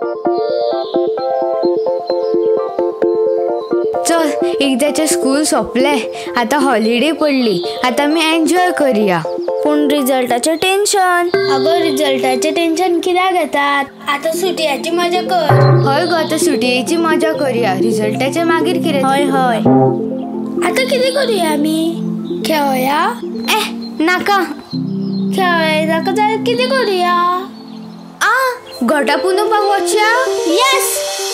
चल एकदाचे स्कूल सोंपले, आता हॉलिडे पडली, आता मी एन्जॉय करूया. पण रिझल्टाचे टेन्शन. अगं रिझल्टाचे टेन्शन कित्याक घेतात? आता सुटयाची मजा कर. हय गो, आता सुटयेची मजा करूया. रिझल्टाचे मागीर कितें? हय हय. आता कितें करूया आमी? खेळया? नाका. खेळया नाका जाल्यार कितें करूया? घोटां पुंजोवपाक वचया. यस,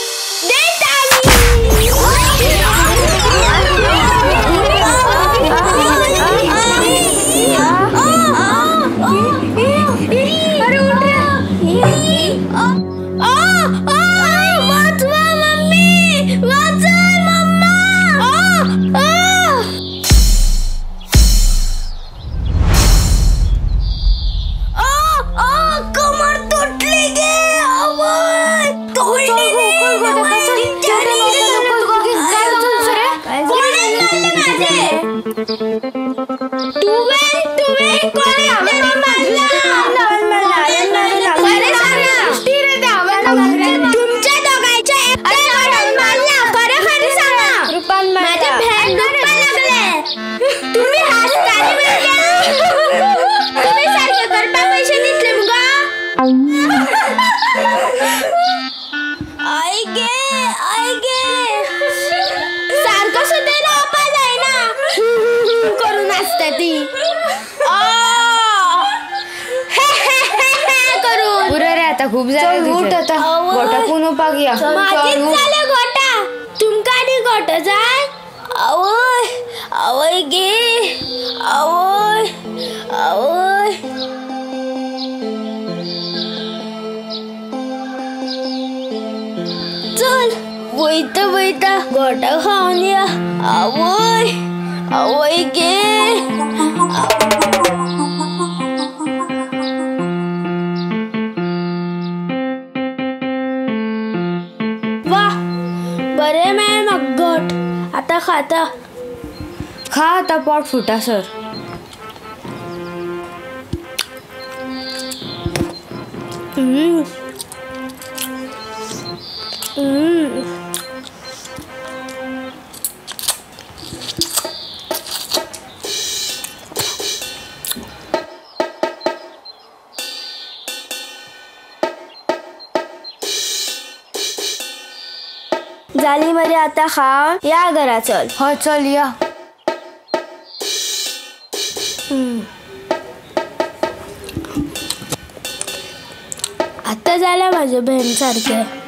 खूप झाले. उठ आता, गोटा पुंजोवपाक या. गोटा तुमका आनी गोटो जाय? आवय आवय गे, आवय आवय. चल वयता वयता गोटा खावन या. आवय आवय गे. बरे मेळ म्हाका गोट. आता खाता. खा आता, पोट फुटा सर. झाली मरे आता खा. या घरा चल. हय चल या. आता जाल्या माझ्या बहीण सारखे.